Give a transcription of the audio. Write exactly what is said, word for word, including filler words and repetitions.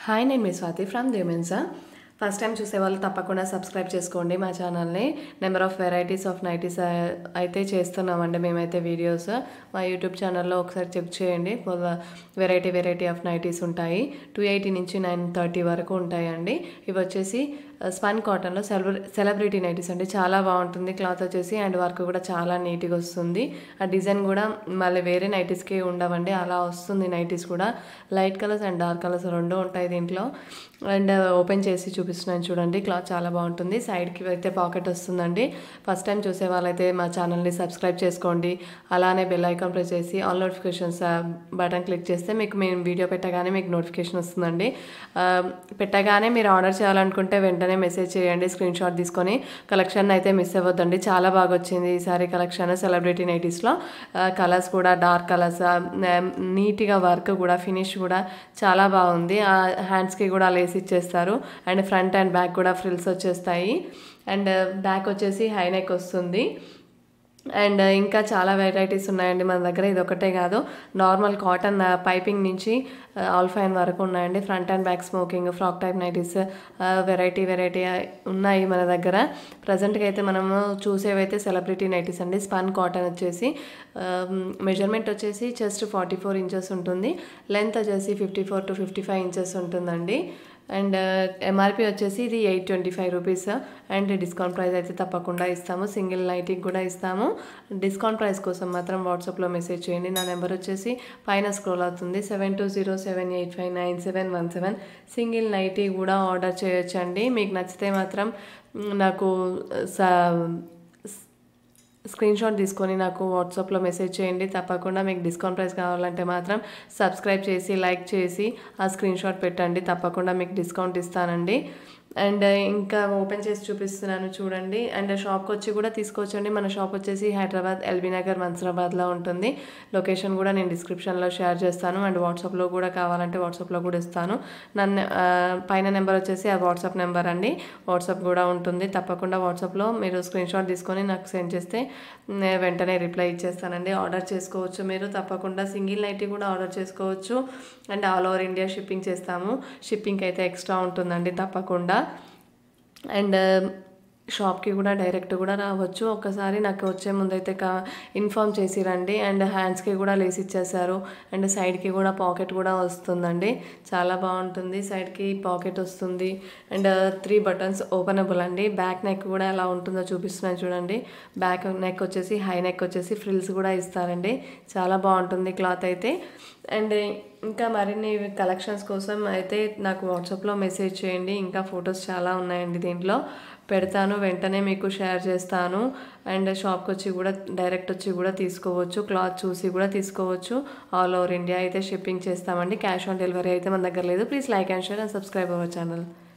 Hi, నేను మీ Swathi from దేమెన్సా. ఫస్ట్ టైం చూసే వాళ్ళు తప్పకుండా సబ్స్క్రైబ్ చేసుకోండి మా ఛానల్ని. Number of varieties of nighties అయితే చేస్తున్నామండి మేమైతే వీడియోస్. మా యూట్యూబ్ ఛానల్లో ఒకసారి చెక్ చేయండి. వెరైటీ వెరైటీ ఆఫ్ నైటీస్ ఉంటాయి. టూ ఎయిటీ నుంచి నైన్ థర్టీ వరకు ఉంటాయండి. ఇవి వచ్చేసి స్పన్ కాటన్లో సెలబ్రి సెలబ్రిటీ నైటీస్ అండి. చాలా బాగుంటుంది క్లాత్ వచ్చేసి, అండ్ వర్క్ కూడా చాలా నీట్గా వస్తుంది. ఆ డిజైన్ కూడా మళ్ళీ వేరే నైటీస్కి ఉండవండి, అలా వస్తుంది. నైటీస్ కూడా light colours and dark colours రెండు ఉంటాయి దీంట్లో. అండ్ ఓపెన్ చేసి చూపిస్తున్నాను చూడండి. క్లాత్ చాలా బాగుంటుంది. సైడ్కి అయితే పాకెట్ వస్తుందండి. ఫస్ట్ టైం చూసే వాళ్ళైతే మా ఛానల్ని సబ్స్క్రైబ్ చేసుకోండి. అలానే బెల్ ఐకాన్ ప్రెస్ చేసి ఆల్ నోటిఫికేషన్స్ బటన్ క్లిక్ చేస్తే మీకు మేము వీడియో పెట్టగానే మీకు నోటిఫికేషన్ వస్తుందండి. పెట్టగానే మీరు ఆర్డర్ చేయాలనుకుంటే వెంటనే మెసేజ్ చేయండి, స్క్రీన్ షాట్ తీసుకొని. కలెక్షన్ అయితే మిస్ అవ్వద్దండి, చాలా బాగా వచ్చింది ఈసారి కలెక్షన్. సెలబ్రిటీ నైటీస్లో కలర్స్ కూడా డార్క్ కలర్స్, నీట్గా వర్క్ కూడా, ఫినిష్ కూడా చాలా బాగుంది. హ్యాండ్స్కి కూడా లేస్ ఇచ్చేస్తారు, అండ్ ఫ్రంట్ అండ్ బ్యాక్ కూడా ఫ్రిల్స్ వచ్చేస్తాయి. అండ్ బ్యాక్ వచ్చేసి హై నెక్ వస్తుంది. అండ్ ఇంకా చాలా వెరైటీస్ ఉన్నాయండి మన దగ్గర. ఇది ఒకటే కాదు, నార్మల్ కాటన్ పైపింగ్ నుంచి ఆల్ ఫైన్ వరకు ఉన్నాయండి. Front and back smocking, frock type nighties variety variety ఉన్నాయి మన దగ్గర. ప్రజెంట్గా అయితే మనము చూసేవైతే సెలబ్రిటీ నైటీస్ అండి. స్పన్ కాటన్ వచ్చేసి మెజర్మెంట్ వచ్చేసి చెస్ట్ ఫార్టీ ఫోర్ ఇంచెస్ ఉంటుంది, లెంత్ వచ్చేసి fifty four to fifty five inches ఉంటుందండి. అండ్ ఎంఆర్పి వచ్చేసి ఇది eight twenty five rupees. And discount price అయితే తప్పకుండా ఇస్తాము. సింగిల్ నైటీకి కూడా ఇస్తాము. డిస్కౌంట్ ప్రైస్ కోసం మాత్రం వాట్సాప్లో మెసేజ్ చేయండి. నా నెంబర్ వచ్చేసి పైన స్క్రోల్ అవుతుంది, seven two zero seven eight five nine seven one seven. Single nighty కూడా ఆర్డర్ చేయొచ్చండి. మీకు నచ్చితే మాత్రం నాకు సా స్క్రీన్ షాట్ తీసుకొని నాకు వాట్సాప్లో మెసేజ్ చేయండి. తప్పకుండా మీకు డిస్కౌంట్ ప్రైస్ కావాలంటే మాత్రం సబ్స్క్రైబ్ చేసి లైక్ చేసి ఆ స్క్రీన్ షాట్ పెట్టండి. తప్పకుండా మీకు డిస్కౌంట్ ఇస్తానండి. అండ్ ఇంకా ఓపెన్ చేసి చూపిస్తున్నాను చూడండి. అండ్ షాప్కి వచ్చి కూడా తీసుకోవచ్చండి. మన షాప్ వచ్చేసి హైదరాబాద్ ఎల్బీ నగర్ మన్సరాబాద్లో ఉంటుంది. లొకేషన్ కూడా నేను డిస్క్రిప్షన్లో షేర్ చేస్తాను. అండ్ వాట్సాప్లో కూడా కావాలంటే వాట్సాప్లో కూడా ఇస్తాను. నన్ను పైన నెంబర్ వచ్చేసి ఆ వాట్సాప్ నెంబర్ అండి. వాట్సాప్ కూడా ఉంటుంది. తప్పకుండా వాట్సాప్లో మీరు స్క్రీన్ షాట్ తీసుకొని నాకు సెండ్ చేస్తే వెంటనే రిప్లై ఇచ్చేస్తానండి. ఆర్డర్ చేసుకోవచ్చు మీరు. తప్పకుండా సింగిల్ నైటీ కూడా ఆర్డర్ చేసుకోవచ్చు. And all over India shipping చేస్తాము. షిప్పింగ్ అయితే ఎక్స్ట్రా ఉంటుందండి తప్పకుండా. అండ్ షాప్కి కూడా డైరెక్ట్ కూడా రావచ్చు. ఒక్కసారి నాకు వచ్చే ముందైతే కా ఇన్ఫామ్ చేసి రండి. అండ్ హ్యాండ్స్కి కూడా లేస్ ఇచ్చేసారు. అండ్ సైడ్కి కూడా పాకెట్ కూడా వస్తుందండి. చాలా బాగుంటుంది. సైడ్కి పాకెట్ వస్తుంది. అండ్ త్రీ బటన్స్ ఓపెనబుల్ అండి. బ్యాక్ నెక్ కూడా ఎలా ఉంటుందో చూపిస్తున్నాను చూడండి. బ్యాక్ నెక్ వచ్చేసి హై నెక్ వచ్చేసి ఫ్రిల్స్ కూడా ఇస్తారండి. చాలా బాగుంటుంది క్లాత్ అయితే. అండ్ ఇంకా మరిన్ని కలెక్షన్స్ కోసం అయితే నాకు వాట్సాప్లో మెసేజ్ చేయండి. ఇంకా ఫొటోస్ చాలా ఉన్నాయండి దీంట్లో, పెడతాను, వెంటనే మీకు షేర్ చేస్తాను. అండ్ షాప్కి వచ్చి కూడా డైరెక్ట్ వచ్చి కూడా తీసుకోవచ్చు. క్లాత్ చూసి కూడా తీసుకోవచ్చు. ఆల్ ఓవర్ ఇండియా అయితే షిప్పింగ్ చేస్తామండి. క్యాష్ ఆన్ డెలివరీ అయితే మన దగ్గర లేదు. Please like and share and subscribe our channel.